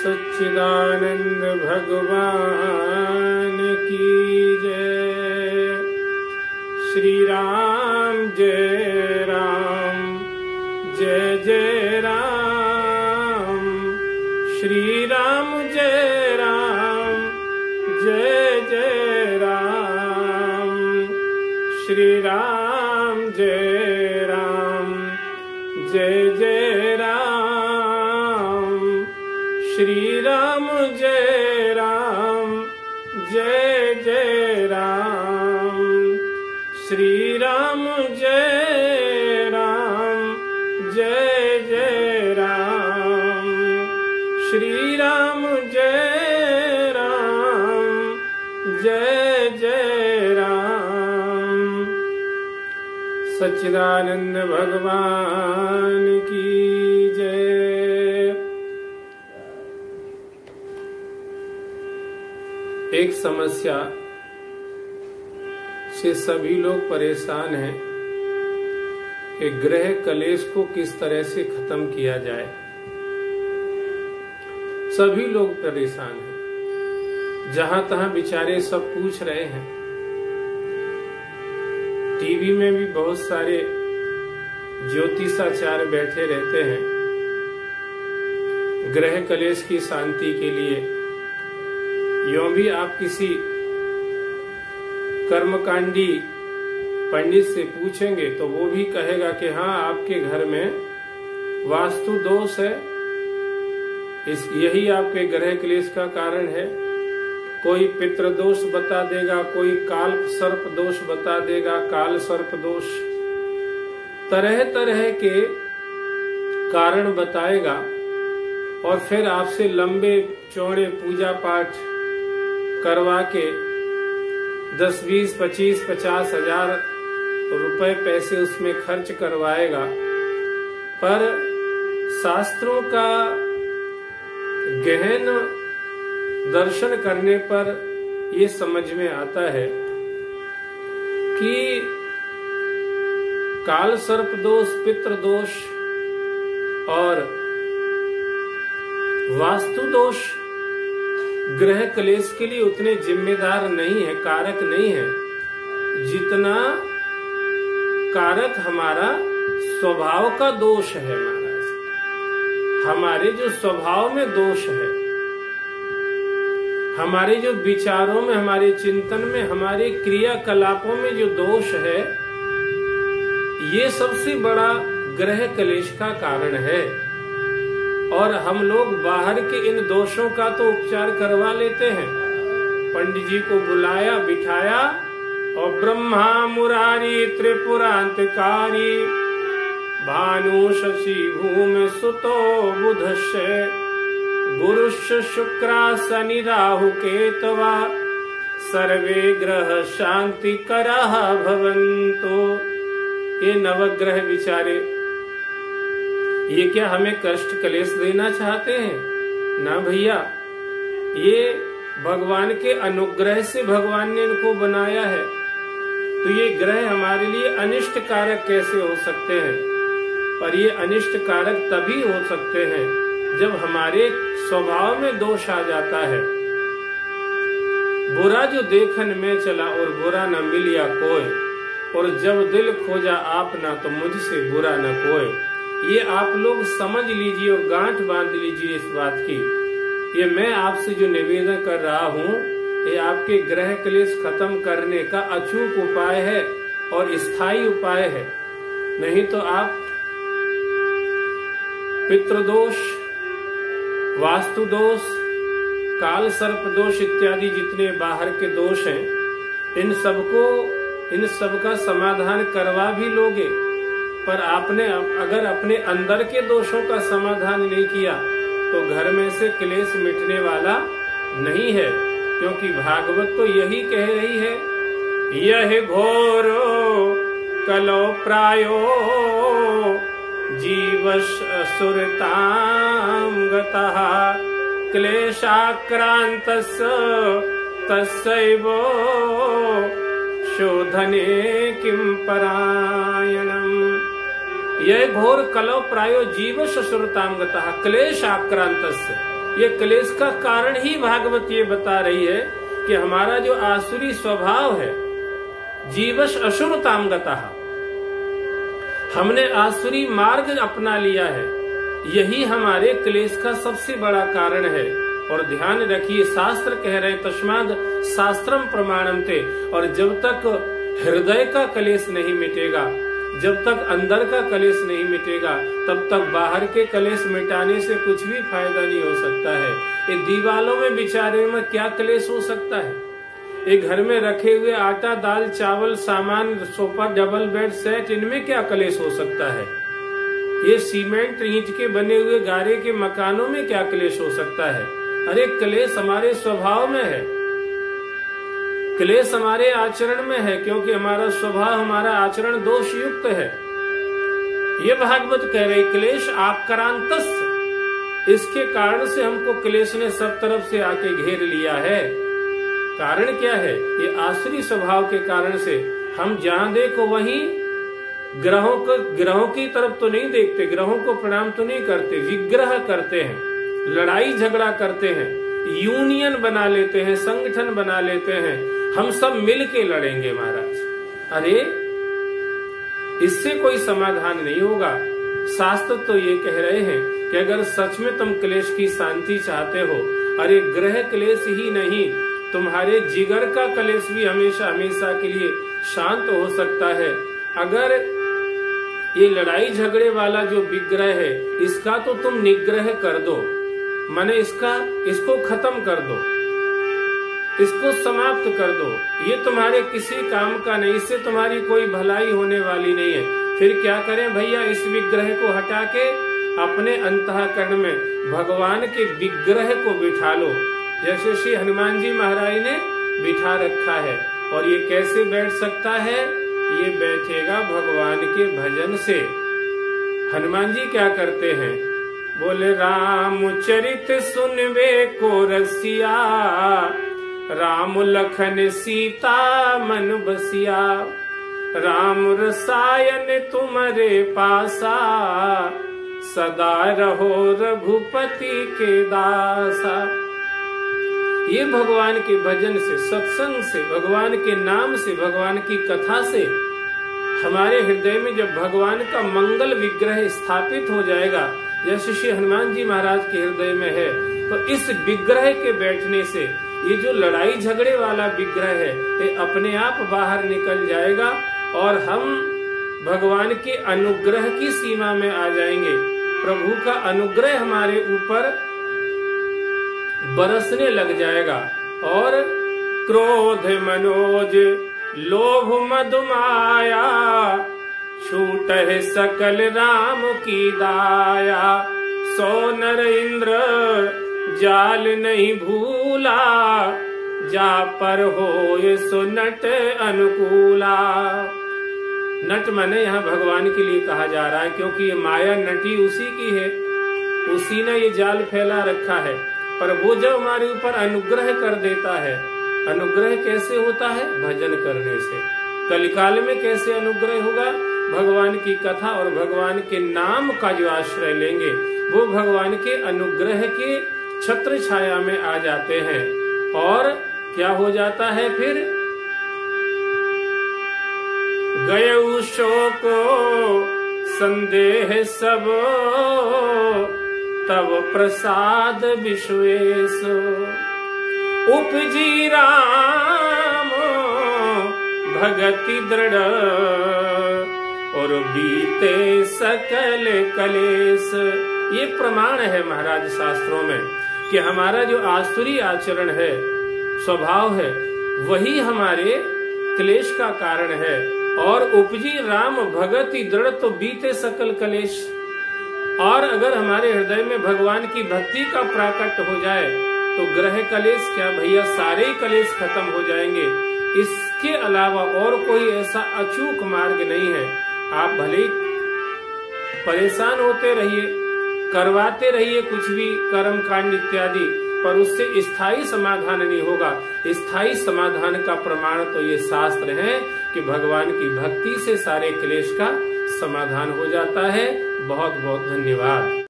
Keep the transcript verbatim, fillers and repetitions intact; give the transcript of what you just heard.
सच्चिदानंद भगवान की जय। श्री राम जय राम जय जय राम। श्री राम जय राम जय जय राम। श्री राम जय राम जय जय राम। श्री राम जय राम जय जय राम। श्री राम जय राम जय जय राम। श्री राम जय राम जय जय राम। सच्चिदानंद भगवान की जय। एक समस्या से सभी लोग परेशान हैं कि ग्रह कलेश को किस तरह से खत्म किया जाए। सभी लोग परेशान हैं, जहां तहां बेचारे सब पूछ रहे हैं। टीवी में भी बहुत सारे ज्योतिषाचार्य बैठे रहते हैं ग्रह कलेश की शांति के लिए। यूं भी आप किसी कर्मकांडी पंडित से पूछेंगे तो वो भी कहेगा कि हाँ, आपके घर में वास्तु दोष है, इस यही आपके ग्रह क्लेश का कारण है। कोई पितृदोष बता देगा, कोई काल सर्प दोष बता देगा, काल सर्प दोष, तरह तरह के कारण बताएगा और फिर आपसे लंबे चौड़े पूजा पाठ करवा के दस बीस पच्चीस पचास हजार रुपए पैसे उसमें खर्च करवाएगा। पर शास्त्रों का गहन दर्शन करने पर ये समझ में आता है कि काल सर्प दोष, पितृ दोष और वास्तु दोष ग्रह क्लेश के लिए उतने जिम्मेदार नहीं है, कारक नहीं है, जितना कारक हमारा स्वभाव का दोष है। महाराज, हमारे जो स्वभाव में दोष है, हमारे जो विचारों में, हमारे चिंतन में, हमारे क्रियाकलापों में जो दोष है, ये सबसे बड़ा ग्रह क्लेश का कारण है। और हम लोग बाहर के इन दोषों का तो उपचार करवा लेते हैं। पंडित जी को बुलाया, बिठाया और ब्रह्मा मुरारी त्रिपुरांतकारी भानु शशि भूमि सुतो बुधस्य गुरुश्च शुक्रा शनि राहु केतवा सर्वे ग्रह शांति करः भवन्तु। ये नवग्रह बिचारे, ये क्या हमें कष्ट क्लेश देना चाहते हैं? ना भैया, ये भगवान के अनुग्रह से भगवान ने इनको बनाया है। तो ये ग्रह हमारे लिए अनिष्ट कारक कैसे हो सकते हैं? पर ये अनिष्ट कारक तभी हो सकते हैं जब हमारे स्वभाव में दोष आ जाता है। बुरा जो देखन में चला और बुरा न मिलिया कोई, और जब दिल खोजा आप ना तो मुझसे बुरा न कोई। ये आप लोग समझ लीजिए और गांठ बांध लीजिए इस बात की। ये मैं आपसे जो निवेदन कर रहा हूँ, ये आपके ग्रह क्लेश खत्म करने का अचूक उपाय है और स्थायी उपाय है। नहीं तो आप पितृदोष, वास्तु दोष, काल सर्प दोष इत्यादि जितने बाहर के दोष हैं, इन सबको इन सब का समाधान करवा भी लोगे, पर आपने अगर अपने अंदर के दोषों का समाधान नहीं किया तो घर में से क्लेश मिटने वाला नहीं है। क्योंकि भागवत तो यही कह रही है, यह घोरो कलो प्रायो जीवश असुरताम गतः क्लेशाक्रांतस् तस्सैव शोधने किम परायणम। यह घोर कलौ प्रायो जीव ससुरताम गतः क्लेश आक्रांतस्य। ये क्लेश का कारण ही भागवत ये बता रही है कि हमारा जो आसुरी स्वभाव है, जीवश असुरताम गतः, हमने आसुरी मार्ग अपना लिया है, यही हमारे क्लेश का सबसे बड़ा कारण है। और ध्यान रखिए, शास्त्र कह रहे तस्माद शास्त्रम प्रमाणम थे। और जब तक हृदय का क्लेश नहीं मिटेगा, जब तक अंदर का क्लेश नहीं मिटेगा, तब तक बाहर के क्लेश मिटाने से कुछ भी फायदा नहीं हो सकता है। ये दीवालों में बिचारे में क्या क्लेश हो सकता है? एक घर में रखे हुए आटा, दाल, चावल, सामान, सोफा, डबल बेड सेट, इनमें क्या क्लेश हो सकता है? ये सीमेंट ईंट के बने हुए गारे के मकानों में क्या क्लेश हो सकता है? अरे क्लेश हमारे स्वभाव में है, क्लेश हमारे आचरण में है, क्योंकि हमारा स्वभाव, हमारा आचरण दोष युक्त है। ये भागवत कह रहे क्लेश आक्रांतस्, इसके कारण से हमको क्लेश ने सब तरफ से आके घेर लिया है। कारण क्या है? ये आसुरी स्वभाव के कारण से हम जहां देखो वहीं ग्रहों को, ग्रहों की तरफ तो नहीं देखते, ग्रहों को प्रणाम तो नहीं करते, विग्रह करते हैं, लड़ाई झगड़ा करते हैं, यूनियन बना लेते हैं, संगठन बना लेते हैं, हम सब मिल के लड़ेंगे महाराज। अरे इससे कोई समाधान नहीं होगा। शास्त्र तो ये कह रहे हैं कि अगर सच में तुम क्लेश की शांति चाहते हो, अरे ग्रह क्लेश ही नहीं, तुम्हारे जिगर का क्लेश भी हमेशा हमेशा के लिए शांत हो सकता है। अगर ये लड़ाई झगड़े वाला जो विग्रह है, इसका तो तुम निग्रह कर दो, माने इसका इसको खत्म कर दो, इसको समाप्त कर दो। ये तुम्हारे किसी काम का नहीं, इससे तुम्हारी कोई भलाई होने वाली नहीं है। फिर क्या करें भैया? इस विग्रह को हटा के अपने अंतःकरण में भगवान के विग्रह को बिठा लो, जैसे श्री हनुमान जी महाराज ने बिठा रखा है। और ये कैसे बैठ सकता है? ये बैठेगा भगवान के भजन से। हनुमान जी क्या करते हैं? बोले राम चरित सुनबे को रसिया, राम लखन सीता मन बसिया, राम रसायन तुम्हारे पासा, सदा रहो रघुपति के दासा। ये भगवान के भजन से, सत्संग से, भगवान के नाम से, भगवान की कथा से हमारे हृदय में जब भगवान का मंगल विग्रह स्थापित हो जाएगा, जैसे श्री हनुमान जी महाराज के हृदय में है, तो इस विग्रह के बैठने से ये जो लड़ाई झगड़े वाला विग्रह है, ये अपने आप बाहर निकल जाएगा और हम भगवान के अनुग्रह की सीमा में आ जाएंगे। प्रभु का अनुग्रह हमारे ऊपर बरसने लग जाएगा। और क्रोध मनोज लोभ मधुमाया, छूट है सकल राम की दाया, सो नर इंद्र जाल नहीं भूला, जा पर हो ये सो नट अनुकूला। नट माने यहाँ भगवान के लिए कहा जा रहा है, क्योंकि ये माया नटी उसी की है, उसी ने ये जाल फैला रखा है। पर वो जब हमारे ऊपर अनुग्रह कर देता है, अनुग्रह कैसे होता है? भजन करने से। कलिकाल में कैसे अनुग्रह होगा? भगवान की कथा और भगवान के नाम का जो आश्रय लेंगे, वो भगवान के अनुग्रह के छत्र छाया में आ जाते हैं। और क्या हो जाता है फिर? गए शोक संदेह सब, तब प्रसाद विश्वेश, उपजी राम भगति दृढ़, और बीते सकल कलेश। ये प्रमाण है महाराज शास्त्रों में कि हमारा जो आसुरी आचरण है, स्वभाव है, वही हमारे क्लेश का कारण है। और उपजी राम भगति दृढ़, तो बीते सकल कलेश। और अगर हमारे हृदय में भगवान की भक्ति का प्राकट हो जाए तो ग्रह कलेश क्या भैया, सारे ही कलेश खत्म हो जाएंगे। इसके अलावा और कोई ऐसा अचूक मार्ग नहीं है। आप भले ही परेशान होते रहिए, करवाते रहिए कुछ भी कर्म कांड इत्यादि, पर उससे स्थायी समाधान नहीं होगा। स्थायी समाधान का प्रमाण तो ये शास्त्र है कि भगवान की भक्ति से सारे क्लेश का समाधान हो जाता है। बहुत बहुत धन्यवाद।